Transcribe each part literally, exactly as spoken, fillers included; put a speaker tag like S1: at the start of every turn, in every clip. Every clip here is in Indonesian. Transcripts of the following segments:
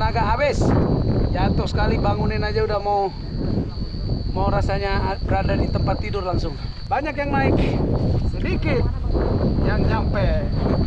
S1: tenaga habis. Jatuh sekali, bangunin aja udah mau mau rasanya berada di tempat tidur langsung. Banyak yang naik, sedikit yang nyampe.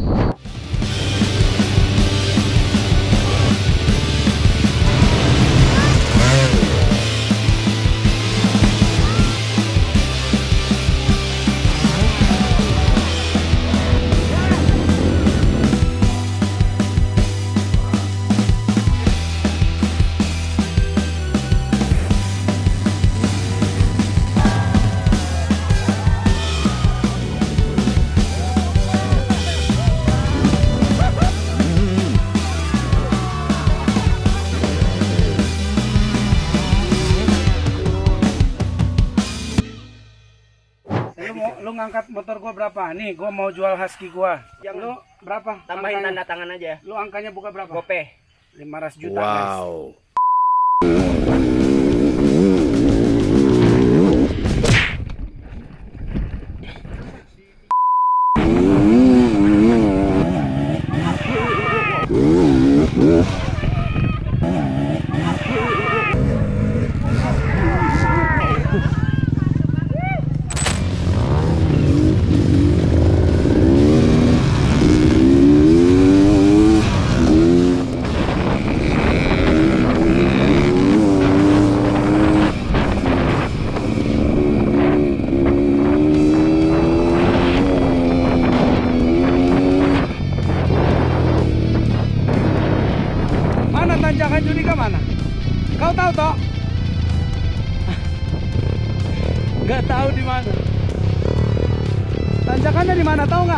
S1: Lu ngangkat motor gua berapa? Nih, gua mau jual husky gua. Yang lu berapa?
S2: Tambahin
S1: angkanya?
S2: tanda tangan aja.
S1: Lu angkanya buka berapa?
S2: Gope.
S1: lima ratus juta,
S3: wow.
S1: Guys. Tanjakan Judika mana? Kau tahu toh? Nggak tahu di mana. Tanjakannya di mana, tahu nggak?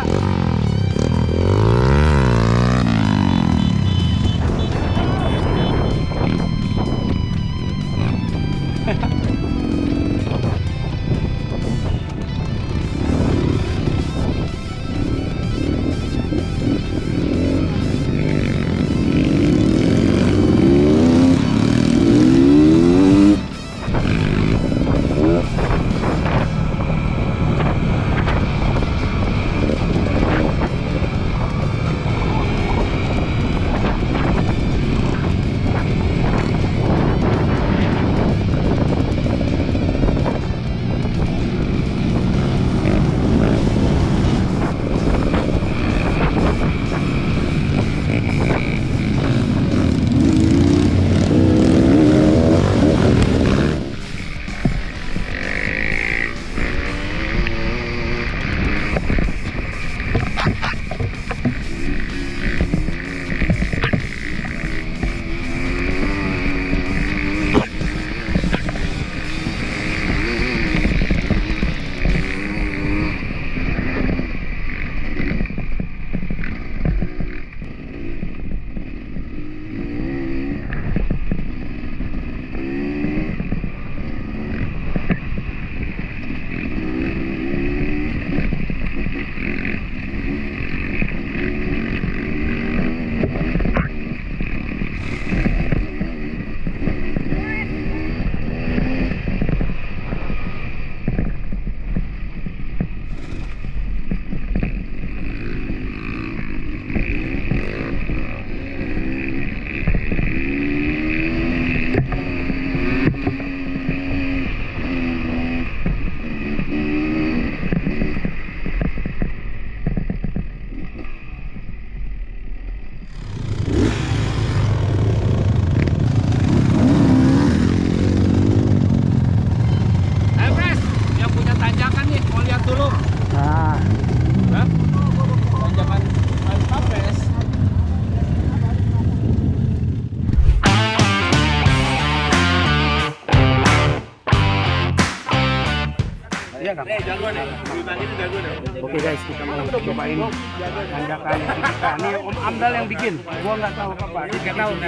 S1: Iya kan?
S2: Eh, jago nih. Gimana itu jago nih.
S1: Oke guys, kita mau cobain tanjakan kita. Ini Om Amdal yang bikin. Gua nggak tahu apa-apa. Dia nggak tahu.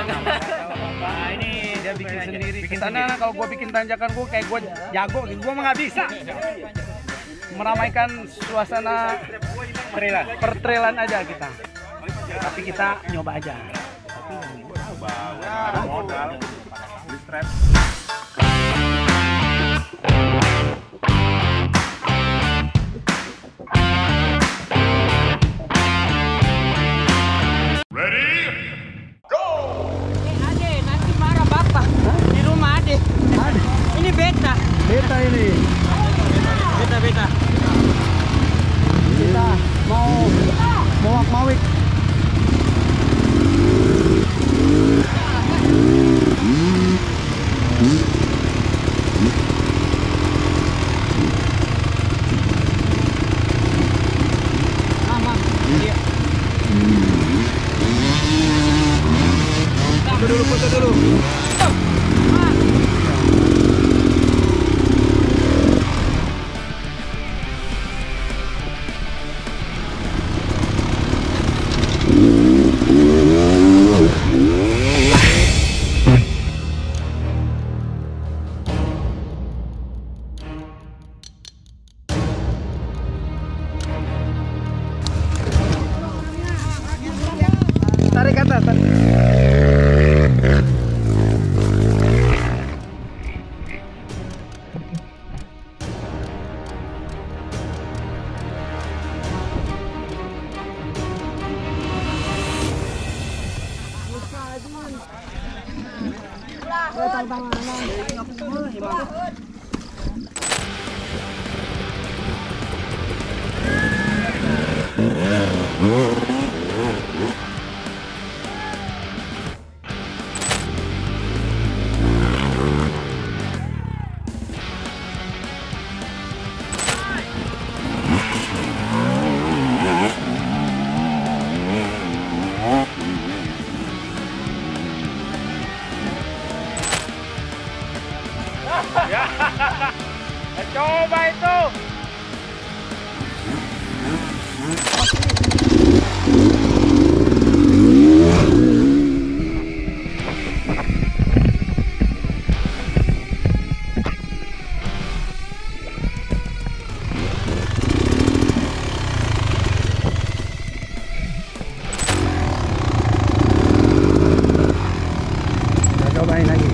S1: Nah, ini dia bikin sendiri. Bikin sana kalau gua bikin tanjakan gua kayak gua jago gitu. Gua mah nggak bisa. Meramaikan suasana pertrailan. Pertrailan aja kita. Tapi kita nyoba aja.
S3: Bawa modal beli strap.
S4: Ready? Go!
S1: dulu, foto dulu. Tarik ke atas, tarik. Coba itu. Kita cobain lagi.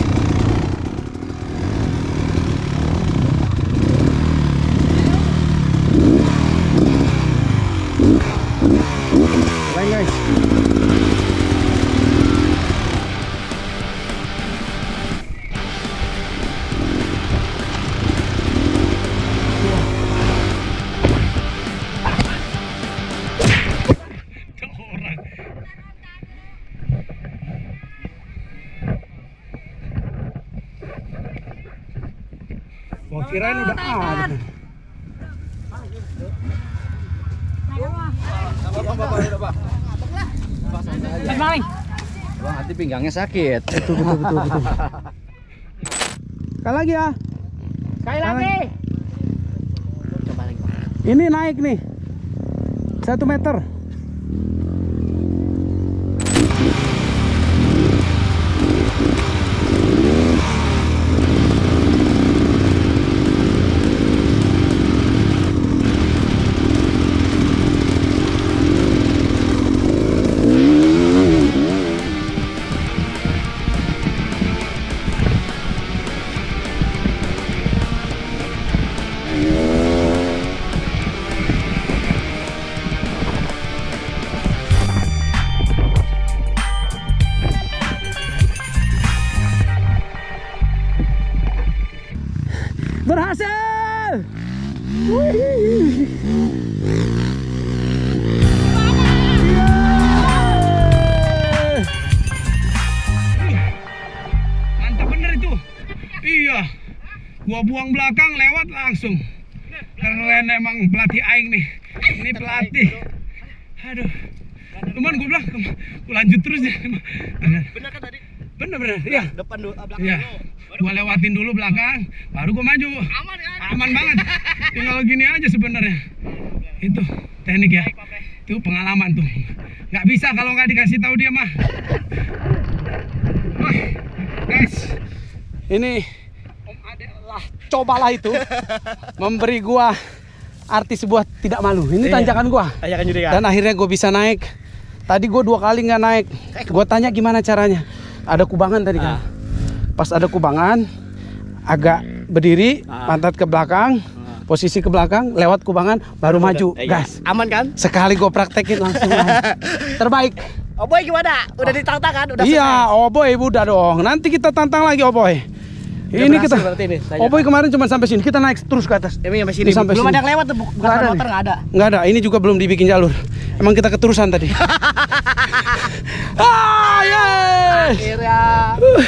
S1: Guys, gua kirain udah ada.
S4: Maling.
S1: Bang, hati pinggangnya sakit.
S4: Betul, betul, betul, betul.
S1: Sekali lagi ya.
S4: Sekali lagi. Coba lagi.
S1: Ini naik nih. Satu meter. Berhasil. Wih. Mantap bener itu. Iya. Gua buang belakang lewat langsung. Keren emang pelatih aing nih. Ini pelatih. Aduh. Cuman gue bilang, gue lanjut terus ya. Bener.
S2: Bener kan tadi?
S1: Bener bener. Iya.
S2: Depan dulu, belakang
S1: Iya.
S2: dulu.
S1: Gua lewatin dulu belakang, baru gua maju.
S2: Aman kan?
S1: Aman banget. Tinggal gini aja sebenarnya. Itu teknik ya. Itu pengalaman tuh. Nggak bisa kalau nggak dikasih tahu dia mah. Wah, guys, ini Om Ade lah, cobalah itu memberi gua arti sebuah tidak malu. Ini tanjakan gua.
S2: Tanjakan juga ya.
S1: Dan akhirnya gua bisa naik. Tadi gua dua kali nggak naik. Gua tanya gimana caranya. Ada kubangan tadi kan. Pas ada kubangan, agak berdiri, pantat ke belakang, posisi ke belakang, lewat kubangan, baru maju. Guys,
S2: Aman kan?
S1: sekali gue praktekin langsung naik. Terbaik.
S2: Oh boy gimana? Udah ditantang kan? Udah
S1: Iya, oh boy, udah dong. Nanti kita tantang lagi, oh boy. Ini kita,
S2: ini,
S1: oh boy kemarin cuma sampai sini. Kita naik terus ke atas.
S2: Ini sampai sini.
S1: Ini sampai
S2: belum
S1: sini.
S2: ada yang lewat tuh, bukan
S1: Nggak ada
S2: motor
S1: nih.
S2: nggak ada.
S1: Nggak ada. Ini juga belum dibikin jalur. Emang kita keterusan tadi. Ah, yes.
S2: Akhirnya.
S1: Uh.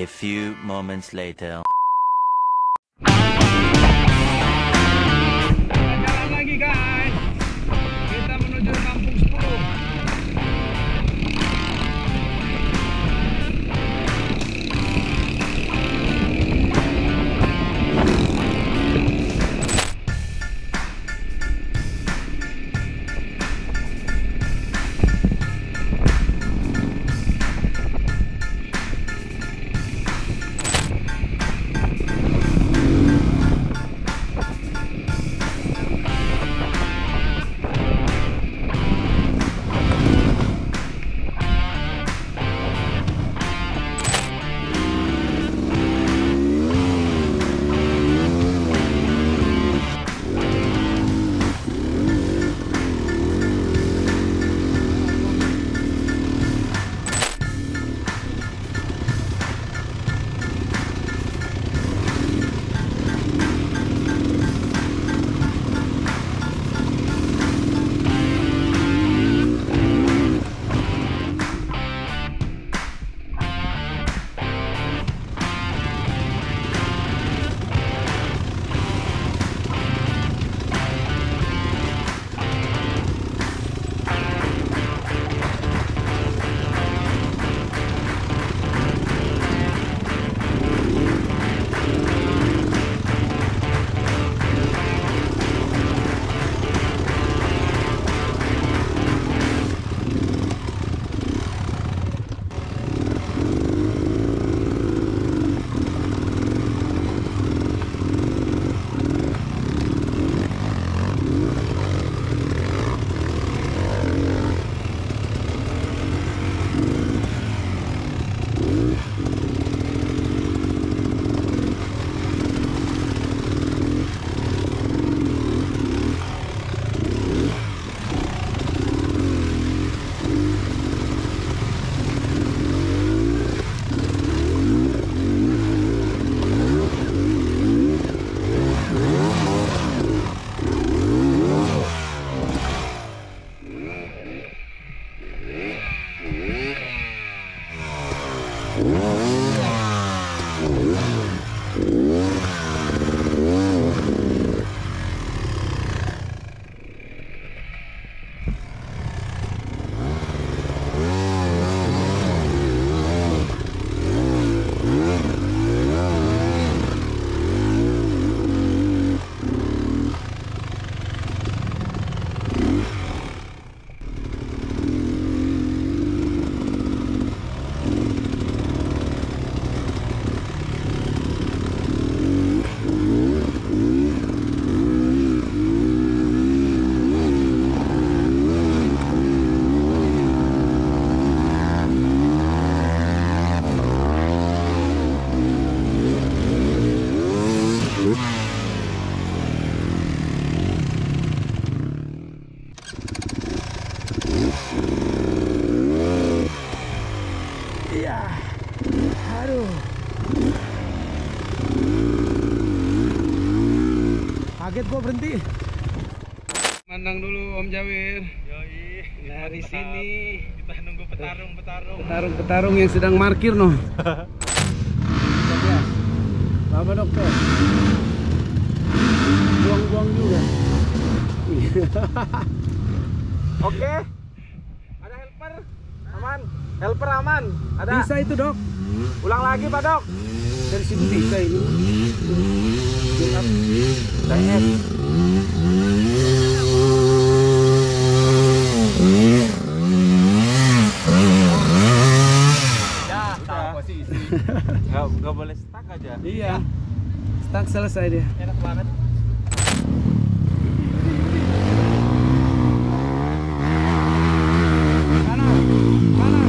S5: A few moments later.
S1: Jalan lagi guys. Kita menuju Kampung sepuluh.
S2: Kaget gua berhenti.
S1: Mandang dulu Om Jawir.
S3: Yoi.
S1: Dari sini
S3: Kita nunggu petarung-petarung.
S1: petarung-petarung yang sedang markir noh. Bapak dokter. Buang-buang juga.
S3: Oke. Ada helper. Aman. Helper aman. Ada.
S1: Bisa itu dok.
S3: Ulang lagi Pak Dok.
S1: Dari situ bisa ini.
S3: Saya. Ya, tahu posisi. Gak, gak boleh stuck aja.
S1: Iya. Stuck selesai dia.
S3: Enak banget.
S1: Kanan, kanan.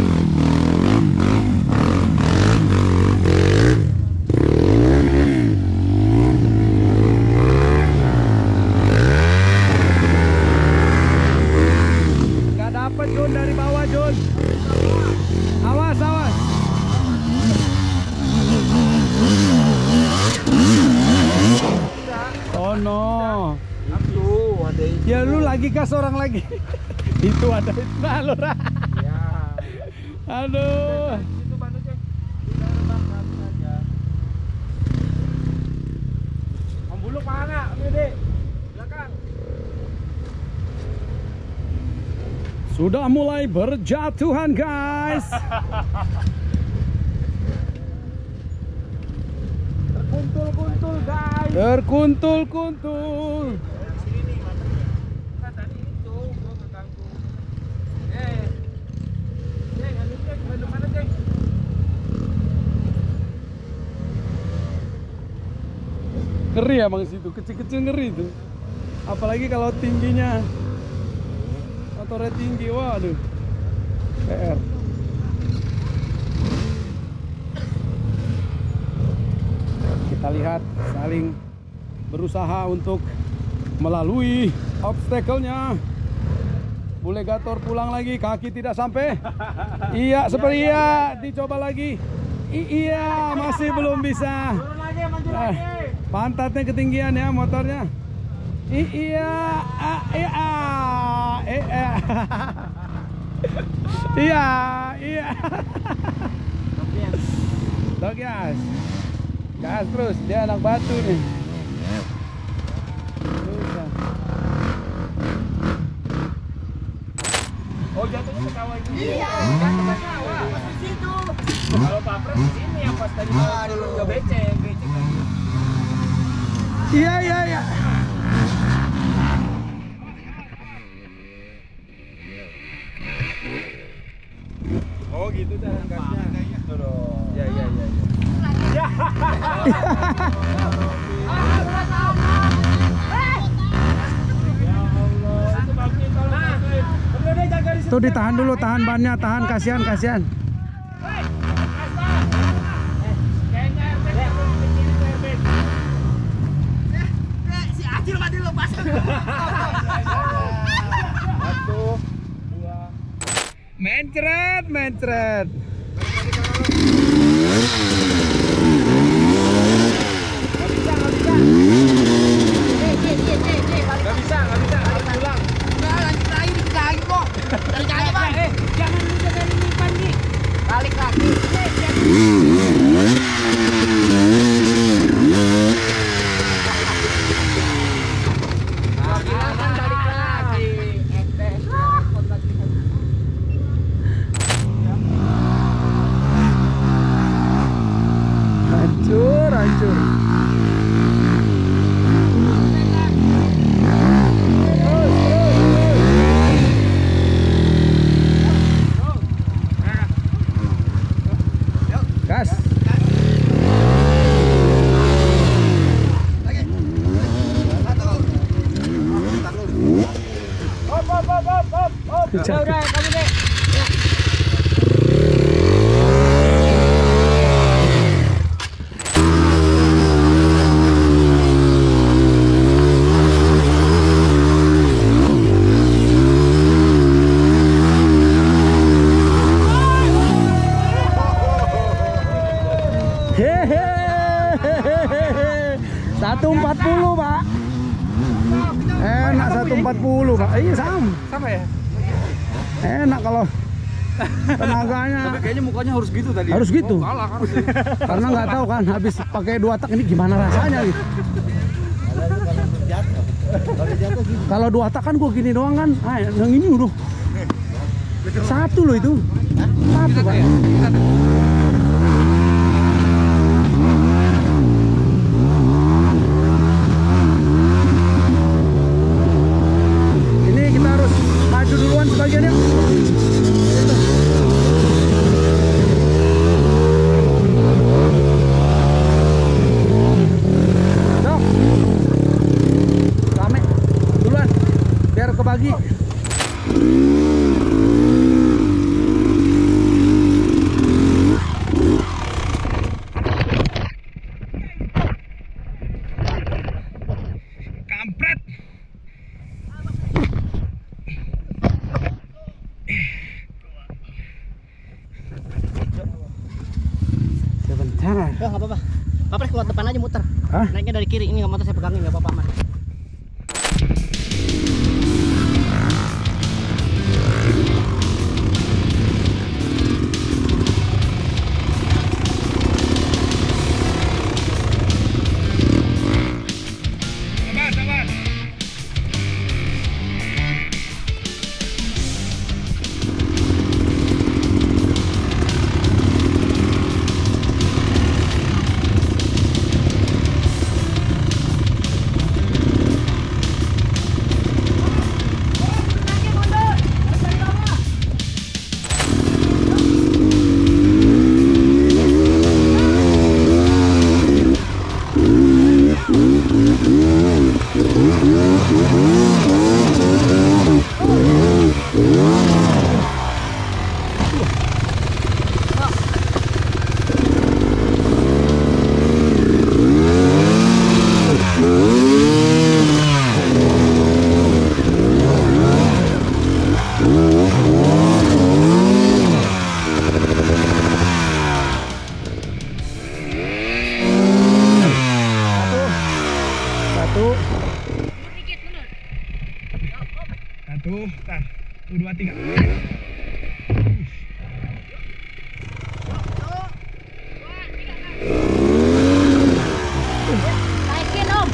S1: Gak dapet Jun dari bawah Jun. Awas, awas. Oh no.
S3: Aduh, ada itu.
S1: Ya lu lagi kas orang lagi. Itu ada itu nah, lu, Ra.
S3: Ya.
S1: Aduh.
S3: Itu bantu cek. Udah rebang.
S1: Dulu mana? Dede. Belakang.
S2: Sudah mulai berjatuhan guys.
S1: Terkuntul-kuntul guys.
S2: Terkuntul-kuntul.
S1: Tadi itu gua keganggu. Eh. Ceng, anu ceng, mana mana ceng?
S2: Ngeri ya bang situ, kecil-kecil ngeri tuh. Apalagi kalau tingginya motornya tinggi, waduh. P R. Kita lihat saling berusaha untuk melalui obstacle-nya. Bulegator pulang lagi, kaki tidak sampai. Iya, seperti iya, dicoba lagi. I iya, masih belum bisa.
S1: Turun lagi, maju
S2: Eh,
S1: lagi.
S2: pantatnya ketinggian ya motornya. I iya, ah, iya, ah, iya. Iya, iya. Dok gas. Gas terus, dia anak batu nih. Terus ya.
S1: Oh, jatuhnya ke sawah itu. Iya, jatuh ke sawah. Pas di situ. Kalau papres di sini yang pas tadi mau turun ke becek, becek lagi.
S2: Iya, iya, iya.
S3: Oh gitu cara angkatnya. Gitu dong. Ya ya ya. Ya.
S2: Tuh ditahan dulu, tahan bannya, tahan, kasihan, kasihan.
S1: Si Acil mati lepas.
S3: Satu, dua.
S2: Mencret, mencret.
S1: Gak bisa, gak bisa, harus pulang.
S4: Enggak, lanjut lagi dikit lagi kok. Balik lagi, Bang.
S1: Eh, jangan lupa dari depan nih.
S4: Balik lagi.
S1: Silakan balik lagi.
S2: Hancur, hancur. Gas.
S1: Hop, hop, hop, hop, hop, hop. Udah, udah, kamu deh.
S2: Hehehe. seratus empat puluh, Pak. Enak seratus empat puluh, Pak. Iya, sama.
S3: Sama ya?
S2: Enak kalau tenaganya.
S3: Tapi kayaknya mukanya harus gitu tadi.
S2: Harus gitu.
S3: Oh, kalah harus.
S2: Karena nggak tahu kan habis pakai dua tak ini gimana rasanya gitu. Kalau dua tak kan gua gini doang kan. Ah, yang ini udah. Satu loh itu. Satu, Pak. Ini kita harus maju duluan sebagian ya. Dok. Rame. Duluan. Biar kebagi. Kampret. Sebentar.
S4: Ya, nggak apa-apa. Papres keluar depan aja muter.
S2: Hah?
S4: Naiknya dari kiri. Ini nggak motor saya pegangin, nggak apa-apa, Mas.
S2: kawan. Satu, tar, satu, dua, tiga.
S6: Naikin om.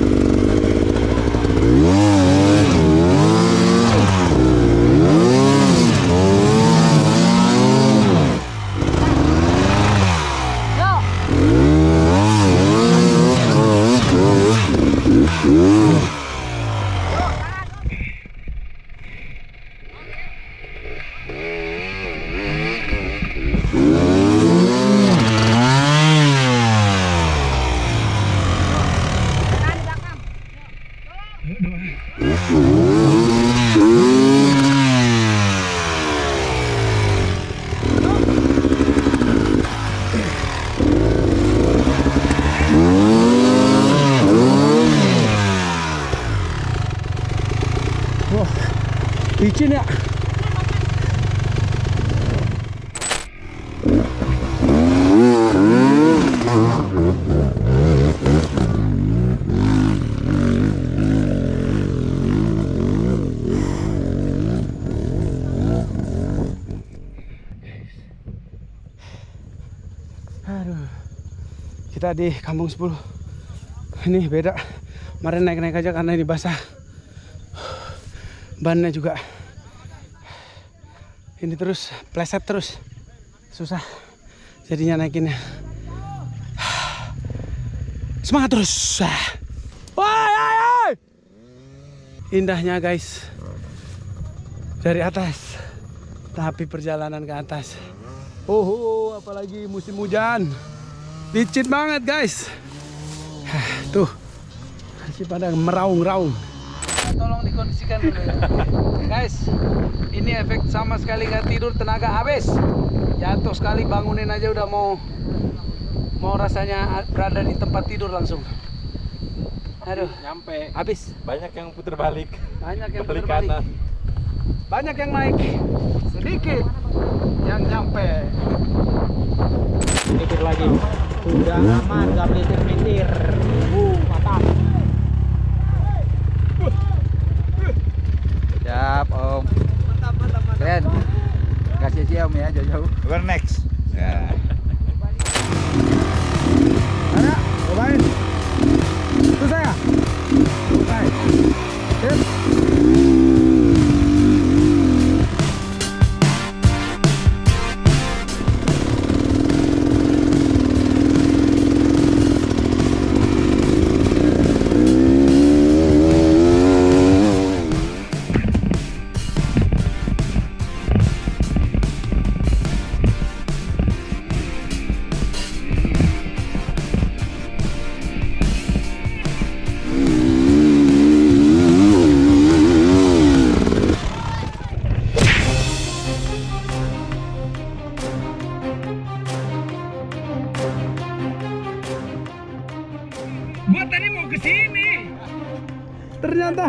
S2: Wah, licin ya. Aduh, kita di Kampung sepuluh. Ini beda. Kemarin naik-naik aja karena ini basah. Bannya juga ini terus pleset terus, susah jadinya naikinnya. Semangat terus. Woi, woi, woi. Indahnya guys dari atas, tapi perjalanan ke atas. Oh, apalagi musim hujan, licin banget guys. Tuh masih pada meraung-raung. Tolong dikondisikan dulu ya. Guys, ini efek sama sekali nggak tidur, tenaga habis. Jatuh sekali, bangunin aja udah mau mau rasanya berada di tempat tidur langsung. Aduh,
S3: Nyampe.
S2: habis.
S3: Banyak yang putar balik.
S2: Banyak yang
S3: Balik
S2: putar balik.
S3: kanan.
S2: Banyak yang naik, sedikit yang nyampe.
S4: Sedikit lagi. Udah aman, gak melintir-melintir. Uh, mantap.
S3: Siap om. Keren. Kasih siap ya jauh-jauh. We're next. Ya.
S2: Ada, cobain. Itu saya. Selesai. Sip.
S1: Gua tadi mau ke sini.
S2: Ternyata.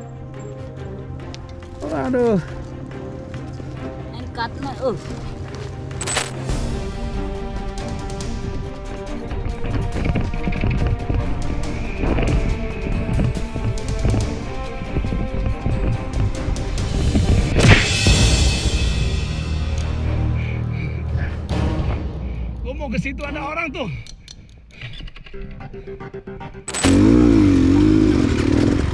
S2: Aduh.
S6: Angkatnya, uh.
S1: Gua mau ke situ, ada orang tuh.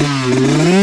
S2: Bye.